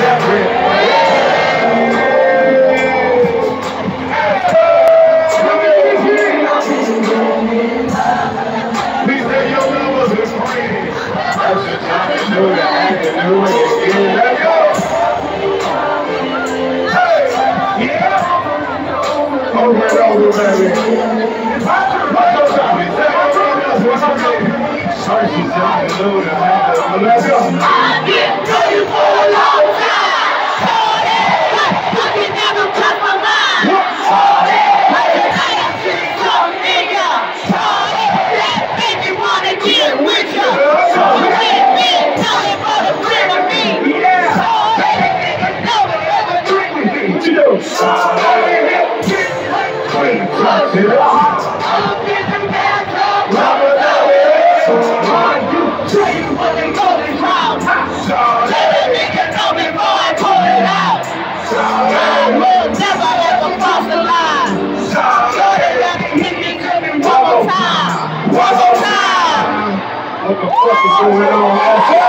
Let's go. I've been praying for a long time. I can never cut my mind. I have seen some nigga. That make me wanna get with you. Let me tell you for the friend of me. That nigga never ever drink with me. What you do? Clean, touch it up. I'm in the bathtub. Rubber tell you what they going round. Let a nigga know before I pull it out. I will never ever cross the line. So they let me hit me coming one more time. One more time. What the fuck is going on?